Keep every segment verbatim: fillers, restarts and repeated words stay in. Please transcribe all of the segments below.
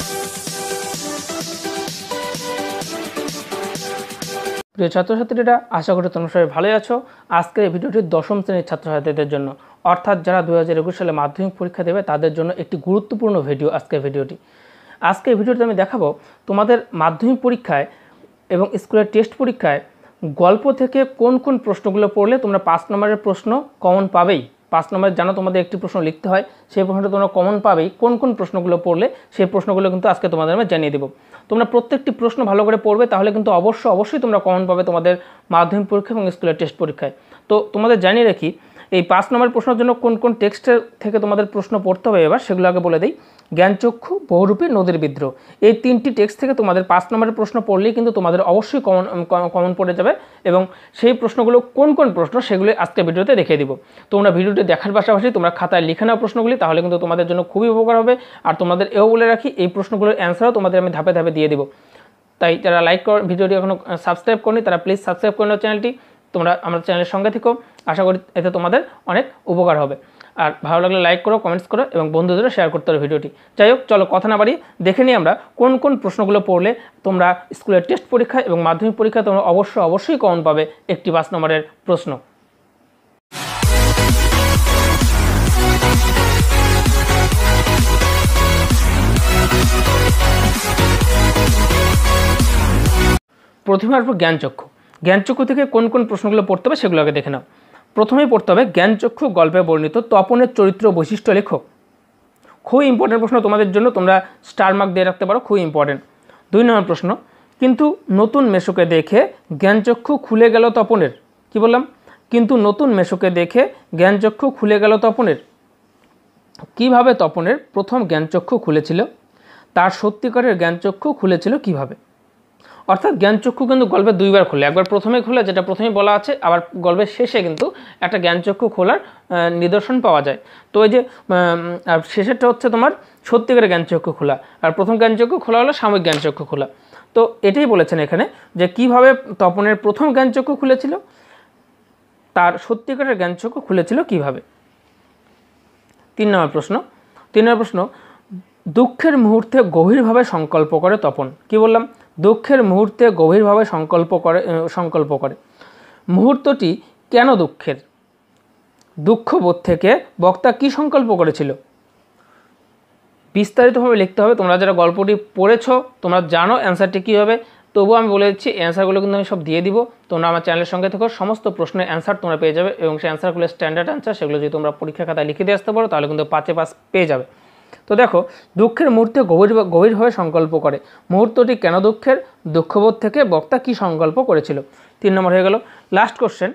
প্রিয় ছাত্রছাত্রীরা, আশা করি তোমরা সবাই ভালোই আছো। আজকের এই ভিডিওটি দশম শ্রেণীর ছাত্রছাত্রীদের জন্য, অর্থাৎ যারা দু হাজার একুশ সালে মাধ্যমিক পরীক্ষা দেবে তাদের জন্য একটি গুরুত্বপূর্ণ ভিডিও আজকের ভিডিওটি। আজকের ভিডিওতে আমি দেখাবো তোমাদের মাধ্যমিক পরীক্ষায় এবং স্কুলের টেস্ট পরীক্ষায় গল্প থেকে কোন কোন প্রশ্নগুলো পড়লে তোমরা পাঁচ নম্বরের প্রশ্ন কমন পাবেই। পাঁচ নম্বরে জানো তোমাদের একটি প্রশ্ন লিখতে হয়, সেই প্রশ্নটা তোমরা কমন পাবেই। কোন কোন প্রশ্নগুলো পড়লে সেই প্রশ্নগুলো কিন্তু আজকে তোমাদের আমি জানিয়ে দেবো। তোমরা প্রত্যেকটি প্রশ্ন ভালো করে পড়বে, তাহলে কিন্তু অবশ্যই অবশ্যই তোমরা কমন পাবে তোমাদের মাধ্যমিক পরীক্ষা এবং স্কুলের টেস্ট পরীক্ষায়। তো তোমাদের জানিয়ে রাখি এই পাঁচ নম্বর প্রশ্নের জন্য কোন কোন টেক্সটের থেকে তোমাদের প্রশ্ন পড়তে হবে, এবার সেগুলো আগে বলে দিই। জ্ঞানচক্ষু, বহুরূপী, নদীর বিদ্রোহ, এই তিনটি টেক্সট থেকে তোমাদের পাঁচ নম্বরের প্রশ্ন পড়লেই কিন্তু তোমাদের অবশ্যই কমন কমন পড়ে যাবে। এবং সেই প্রশ্নগুলো কোন কোন প্রশ্ন সেগুলি আজকে ভিডিওতে দেখিয়ে দিব। তোমরা ভিডিওটি দেখার পাশাপাশি তোমরা খাতায় লিখে নাও প্রশ্নগুলি, তাহলে কিন্তু তোমাদের জন্য খুবই উপকার হবে। আর তোমাদের এও বলে রাখি, এই প্রশ্নগুলোর অ্যান্সারও তোমাদের আমি ধাপে ধাপে দিয়ে দিব। তাই যারা লাইক কর ভিডিওটি এখনও সাবস্ক্রাইব করনি তারা প্লিজ সাবস্ক্রাইব করে নাও চ্যানেলটি। তোমরা আমার চ্যানেলের সঙ্গে থেকো, আশা করি এতে তোমাদের অনেক উপকার হবে। আর ভালো লাগলে লাইক করো, কমেন্টস করো এবং বন্ধুদেরও শেয়ার করতে হবে ভিডিওটি। যাই হোক, চলো কথা না বাড়িয়ে দেখে নিই আমরা কোন কোন প্রশ্নগুলো পড়লে তোমরা স্কুলের টেস্ট পরীক্ষা এবং মাধ্যমিক পরীক্ষায় তোমরা অবশ্যই অবশ্যই কমন পাবে একটি পাঁচ নম্বরের প্রশ্ন। প্রথমে আসবো জ্ঞানচক্ষু। জ্ঞানচক্ষু থেকে কোন কোন প্রশ্নগুলো পড়তে হবে সেগুলো আগে দেখে নাও। প্রথমেই পড়তে হবে জ্ঞানচক্ষু গল্পে বর্ণিত তপনের চরিত্র বৈশিষ্ট্য লেখো। খুবই ইম্পর্টেন্ট প্রশ্ন তোমাদের জন্য, তোমরা স্টার মার্ক দিয়ে রাখতে পারো, খুবই ইম্পর্টেন্ট। দুই নম্বর প্রশ্ন, কিন্তু নতুন মেশোকে দেখে জ্ঞানচক্ষু খুলে গেল তপনের। কি বললাম? কিন্তু নতুন মেশোকে দেখে জ্ঞানচক্ষু খুলে গেল তপনের। কিভাবে তপনের প্রথম জ্ঞানচক্ষু খুলেছিল? তার সত্যিকারের জ্ঞানচক্ষু খুলেছিল কিভাবে? অর্থাৎ জ্ঞানচক্ষু কিন্তু গল্পে দুইবার খোলে, একবার প্রথমে খোলে যেটা প্রথমেই বলা আছে, আবার গল্পের শেষে কিন্তু একটা জ্ঞানচক্ষু খোলার নিদর্শন পাওয়া যায়। তো এই যে শেষেরটা হচ্ছে তোমার সত্যিকারের জ্ঞানচক্ষু খোলা, আর প্রথম জ্ঞানচক্ষু খোলা হলো সাময়িক জ্ঞানচক্ষু খোলা। তো এটাই বলেছেন এখানে যে কিভাবে তপনের প্রথম জ্ঞানচক্ষু খুলেছিল, তার সত্যিকারের জ্ঞানচক্ষু খুলেছিল কিভাবে। তিন নম্বর প্রশ্ন তিন নম্বর প্রশ্ন দুঃখের মুহূর্তে গভীরভাবে সংকল্প করে তপন। কি বললাম? দুঃখের মুহূর্তে গভীরভাবে সংকল্প করে সংকল্প করে মুহূর্তটি কেন দুঃখের? দুঃখবোধ থেকে বক্তা কি সংকল্প করেছিল? বিস্তারিতভাবে লিখতে হবে। তোমরা যারা গল্পটি পড়েছো তোমরা জানো অ্যান্সারটি কী হবে, তবুও আমি বলে দিচ্ছি অ্যান্সারগুলো কিন্তু আমি সব দিয়ে দিব। তোমরা আমার চ্যানেলের সঙ্গে থেকো, সমস্ত প্রশ্নের অ্যান্সার তোমরা পেয়ে যাবে এবং সেই অ্যান্সারগুলো স্ট্যান্ডার্ড অ্যান্সার, সেগুলো যদি তোমরা পরীক্ষা খাতায় লিখে দিয়ে আসতে পারো তাহলে কিন্তু পাঁচে পাস পেয়ে যাবে। তো দেখো, দুঃখের মুহূর্তে গভীর গভীরভাবে সংকল্প করে, মুহূর্তটি কেন দুঃখের? দুঃখবোধ থেকে বক্তা কি সংকল্প করেছিল। তিন নম্বর হয়ে গেল। লাস্ট কোশ্চেন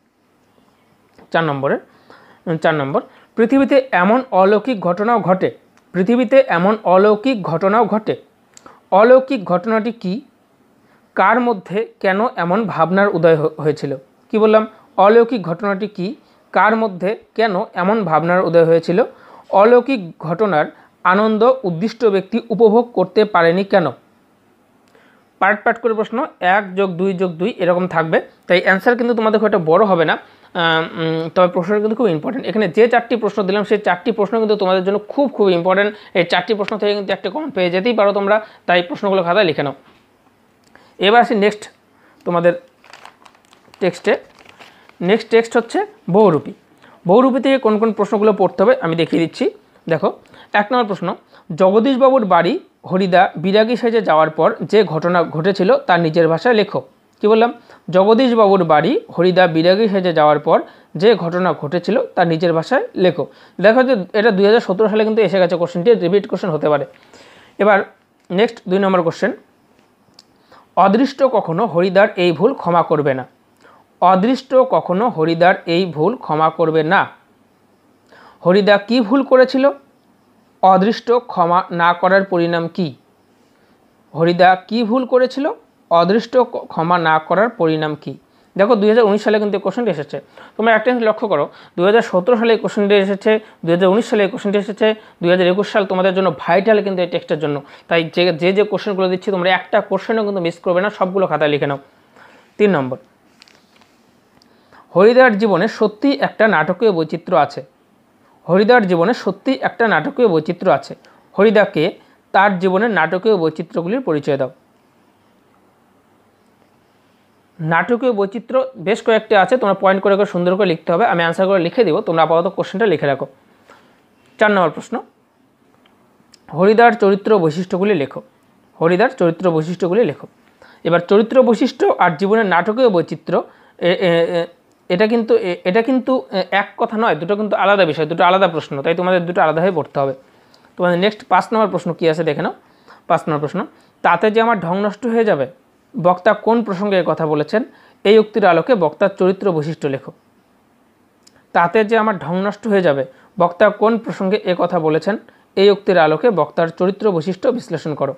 চার নম্বরের চার নম্বর পৃথিবীতে এমন অলৌকিক ঘটনাও ঘটে পৃথিবীতে এমন অলৌকিক ঘটনাও ঘটে অলৌকিক ঘটনাটি কি? কার মধ্যে কেন এমন ভাবনার উদয় হয়েছিল? কি বললাম? অলৌকিক ঘটনাটি কি? কার মধ্যে কেন এমন ভাবনার উদয় হয়েছিল? অলৌকিক ঘটনার আনন্দ উদ্দিষ্ট ব্যক্তি উপভোগ করতে পারেনি কেন? পার্ট পার্ট করে প্রশ্ন, এক যোগ দুই যোগ দুই এরকম থাকবে। তাই অ্যান্সার কিন্তু তোমাদের খুব একটা বড় হবে না, তবে প্রশ্নটা কিন্তু খুব ইম্পর্টেন্ট। এখানে যে চারটি প্রশ্ন দিলাম সেই চারটি প্রশ্ন কিন্তু তোমাদের জন্য খুব খুব ইম্পর্টেন্ট। এই চারটি প্রশ্ন থেকে কিন্তু একটা কমন পেয়ে যেতেই পারো তোমরা, তাই প্রশ্নগুলো খাতায় লিখে নাও। এবার আসি নেক্সট তোমাদের টেক্সটে। নেক্সট টেক্সট হচ্ছে বহুরূপী। বহুরূপী থেকে কোন কোন প্রশ্নগুলো পড়তে হবে আমি দেখিয়ে দিচ্ছি। দেখো, এক নম্বর প্রশ্ন, জগদীশবাবুর বাড়ি হরিদা বিরাগী সেজে যাওয়ার পর যে ঘটনা ঘটেছিল তার নিজের ভাষায় লেখো। কি বললাম? জগদীশবাবুর বাড়ি হরিদা বিরাগী সেজে যাওয়ার পর যে ঘটনা ঘটেছিল তার নিজের ভাষায় লেখো। দেখো যে এটা দুই হাজার সতেরো সালে কিন্তু এসে গেছে, কোশ্চেনটি রিপিট কোশ্চেন হতে পারে। এবার নেক্সট দুই নম্বর কোশ্চেন, অদৃষ্ট কখনো হরিদার এই ভুল ক্ষমা করবে না। অদৃষ্ট কখনো হরিদার এই ভুল ক্ষমা করবে না। হরিদা কি ভুল করেছিল? অদৃষ্ট ক্ষমা না করার পরিণাম কি? হরিদা কি ভুল করেছিল? অদৃষ্ট ক্ষমা না করার পরিণাম কি? দেখো, দুই হাজার উনিশ সালে কিন্তু কোশ্চেনটি এসেছে। তোমরা একটা লক্ষ্য করো, দুই হাজার সতেরো সালে এই কোশ্চেনটি এসেছে, দুই হাজার উনিশ সালে এই কোশ্চেনটি এসেছে, দুই হাজার একুশ সাল তোমাদের জন্য ভাইটাল কিন্তু এই টেক্সটের জন্য। তাই যে যে যে কোশ্চেনগুলো দিচ্ছি তোমরা একটা কোশ্চেনও কিন্তু মিস করবে না, সবগুলো খাতায় লিখে নাও। তিন নম্বর, হরিদার জীবনে সত্যি একটা নাটকীয় বৈচিত্র্য আছে। হরিদার জীবনে সত্যি একটা নাটকীয় বৈচিত্র্য আছে। হরিদাকে তার জীবনের নাটকীয় বৈচিত্র্যগুলির পরিচয় দাও। নাটকীয় বৈচিত্র্য বেশ কয়েকটি আছে, তোমরা পয়েন্ট করে করে সুন্দর করে লিখতে হবে। আমি অ্যান্সার করে লিখে দেবো, তোমরা আপাতত কোশ্চেনটা লিখে রাখো। চার নম্বর প্রশ্ন, হরিদার চরিত্র বৈশিষ্ট্যগুলি লেখো। হরিদার চরিত্র বৈশিষ্ট্যগুলি লেখো। এবার চরিত্র বৈশিষ্ট্য আর জীবনের নাটকীয় বৈচিত্র্য এটা কিন্তু এটা কিন্তু এক কথা নয়, দুটো কিন্তু আলাদা বিষয়, দুটো আলাদা প্রশ্ন, তাই তোমাদের দুটো আলাদাভাবে পড়তে হবে। তোমাদের নেক্সট পাঁচ নম্বর প্রশ্ন কী আছে দেখে নাও। পাঁচ নম্বর প্রশ্ন, তাতে যে আমার ঢং নষ্ট হয়ে যাবে, বক্তা কোন প্রসঙ্গে কথা বলেছেন, এই উক্তির আলোকে বক্তার চরিত্র বৈশিষ্ট্য লেখো। তাতে যে আমার ঢং নষ্ট হয়ে যাবে, বক্তা কোন প্রসঙ্গে এ কথা বলেছেন, এই উক্তির আলোকে বক্তার চরিত্র বৈশিষ্ট্য বিশ্লেষণ করো।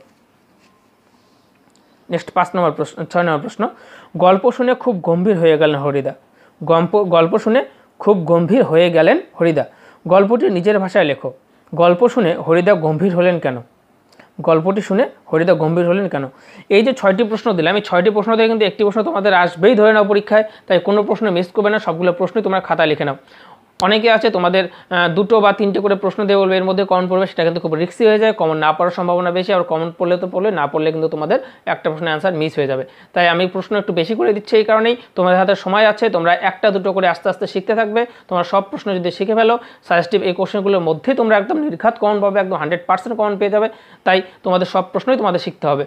নেক্সট পাঁচ নম্বর প্রশ্ন ছয় নম্বর প্রশ্ন, গল্প শুনে খুব গম্ভীর হয়ে গেলেন হরিদা। গল্প গল্প শুনে খুব গম্ভীর হয়ে গেলেন হরিদা, গল্পটি নিজের ভাষায় লেখো। গল্প শুনে হরিদা গম্ভীর হলেন কেন? গল্পটি শুনে হরিদা গম্ভীর হলেন কেন? এই যে ছয়টি প্রশ্ন দিলাম, এই ছয়টি প্রশ্ন থেকে কিন্তু একটি প্রশ্ন তোমাদের আসবেই ধরে নাও পরীক্ষায়, তাই কোনো প্রশ্ন মিস করবে না, সবগুলো প্রশ্নই তোমরা খাতায় লিখে নাও। অনেকে আছে তোমাদের দুটো বা তিনটে করে প্রশ্ন দিয়ে বলবে এর মধ্যে কমন পড়বে, সেটা কিন্তু খুব রিস্কি হয়ে যায়, কমন না পড়ার সম্ভাবনা বেশি, আর কমন পড়লে তো পড়লে, না পড়লে কিন্তু তোমাদের একটা প্রশ্নের অ্যান্সার মিস হয়ে যাবে। তাই আমি প্রশ্ন একটু বেশি করে দিচ্ছি এই কারণেই, তোমাদের হাতে সময় আছে, তোমরা একটা দুটো করে আস্তে আস্তে শিখতে থাকবে। তোমরা সব প্রশ্ন যদি শিখে ফেলো, সাজেস্টিভ এই কোশ্চেনগুলোর মধ্যেই তোমরা একদম নির্ঘাত কমন পাবে, একদম হান্ড্রেড পার্সেন্ট কমন পেয়ে যাবে। তাই তোমাদের সব প্রশ্নই তোমাদের শিখতে হবে।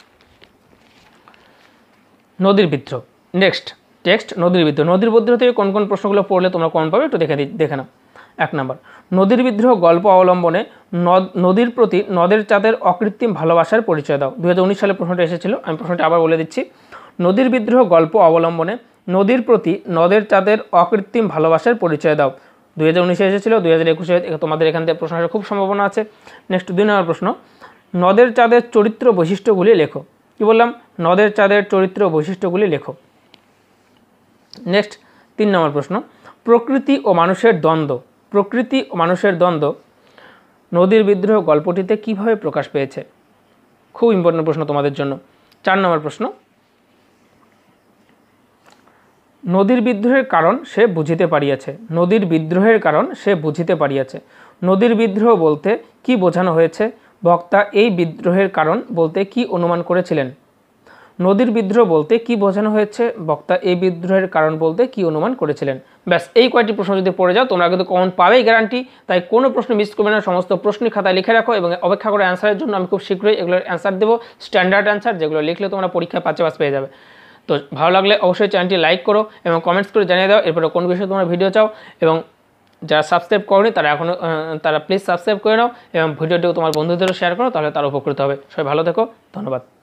নদীর বিদ্রোহ, নেক্সট টেক্সট নদীর বিদ্রোহ। নদীর বিদ্রোহ থেকে কোন কোন প্রশ্নগুলো পড়লে তোমরা কমন পাবে একটু দেখে দেখে নাও। এক নম্বর, নদীর বিদ্রোহ গল্প অবলম্বনে নদ নদীর প্রতি নদের চাঁদের অকৃত্রিম ভালোবাসার পরিচয় দাও। দু হাজার উনিশ সালে প্রশ্নটা এসেছিল, আমি প্রশ্নটা আবার বলে দিচ্ছি। নদীর বিদ্রোহ গল্প অবলম্বনে নদীর প্রতি নদের চাঁদের অকৃত্রিম ভালোবাসার পরিচয় দাও। দু হাজার উনিশে এসেছিল, দুই হাজার একুশে তোমাদের এখান থেকে প্রশ্ন আসার খুব সম্ভাবনা আছে। নেক্সট দুই নম্বর প্রশ্ন, নদের চাঁদের চরিত্র বৈশিষ্ট্যগুলি লেখো। কি বললাম? নদের চাঁদের চরিত্র বৈশিষ্ট্যগুলি লেখো। নেক্সট তিন নম্বর প্রশ্ন, প্রকৃতি ও মানুষের দ্বন্দ্ব। প্রকৃতি ও মানুষের দ্বন্দ্ব নদীর বিদ্রোহ গল্পটিতে কিভাবে প্রকাশ পেয়েছে? খুব ইম্পর্টেন্ট প্রশ্ন তোমাদের জন্য। চার নম্বর প্রশ্ন, নদীর বিদ্রোহের কারণ সে বুঝিতে পারিয়াছে। নদীর বিদ্রোহের কারণ সে বুঝিতে পারিয়াছে। নদীর বিদ্রোহ বলতে কি বোঝানো হয়েছে? বক্তা এই বিদ্রোহের কারণ বলতে কি অনুমান করেছিলেন? নদীর বিদ্রোহ বলতে কি বোঝানো হয়েছে? বক্তা এই বিদ্রোহের কারণ বলতে কি অনুমান করেছিলেন? ব্যাস, এই কয়েকটি প্রশ্ন যদি পড়ে যাও তোমরা কিন্তু কমন পাবেই গ্যারান্টি। তাই কোনো প্রশ্ন মিস করবে না, সমস্ত প্রশ্নই খাতায় লিখে রাখো এবং অপেক্ষা করে অ্যান্সারের জন্য। আমি খুব শীঘ্রই এগুলোর অ্যান্সার দেবো, স্ট্যান্ডার্ড অ্যান্সার, যেগুলো লিখলে তোমরা পরীক্ষায় পাঁচে পাস পেয়ে যাবে। তো ভালো লাগলে অবশ্যই চ্যানেলটি লাইক করো এবং কমেন্টস করে জানিয়ে দাও এরপরে কোন বিষয়ে তোমরা ভিডিও চাও, এবং যারা সাবস্ক্রাইব করোনি তারা এখনও তারা প্লিজ সাবস্ক্রাইব করে নাও এবং ভিডিওটিও তোমার বন্ধুদেরও শেয়ার করো, তাহলে তারা উপকৃত হবে। সবাই ভালো থেকো, ধন্যবাদ।